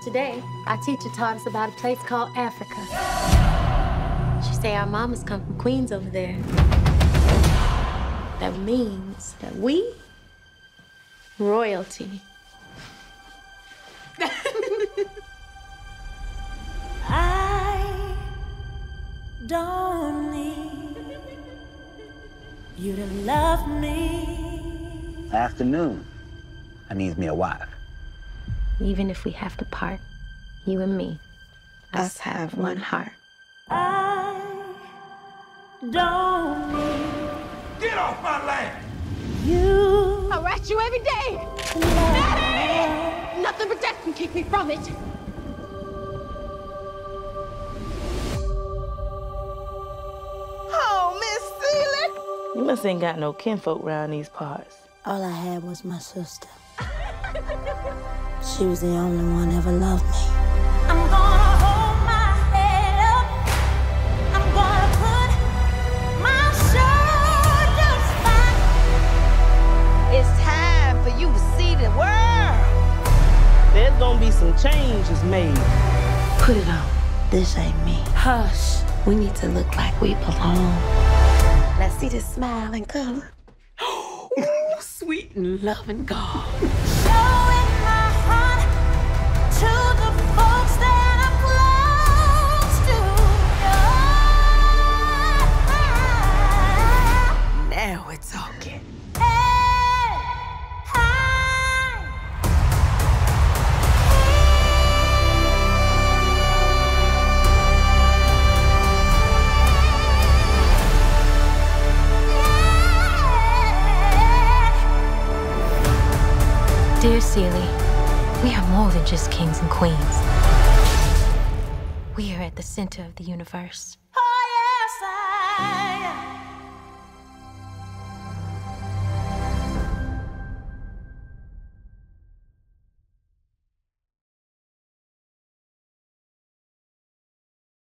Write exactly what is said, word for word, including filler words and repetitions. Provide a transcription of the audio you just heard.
Today, our teacher taught us about a place called Africa. She say our mamas come from Queens over there. That means that we, royalty. I don't need you to love me. Afternoon, I needs me a wife. Even if we have to part, you and me, us have one heart. I don't need Get off my land! you. I rat you every day! Daddy! Nothing but death can keep me from it. Oh, Miss Seeley! You must ain't got no kinfolk around these parts. All I had was my sister. She was the only one ever loved me. I'm gonna hold my head up. I'm gonna put my shoulders back. It's time for you to see the world. There's gonna be some changes made. Put it on. This ain't me. Hush. We need to look like we belong. Let's see this smile and color. Sweet and loving God. Showing my heart to the folks that I'm close to. Now we're talking. Hey, hi. Dear Seeley, we are more than just kings and queens. We are at the center of the universe. Oh, yes, I am.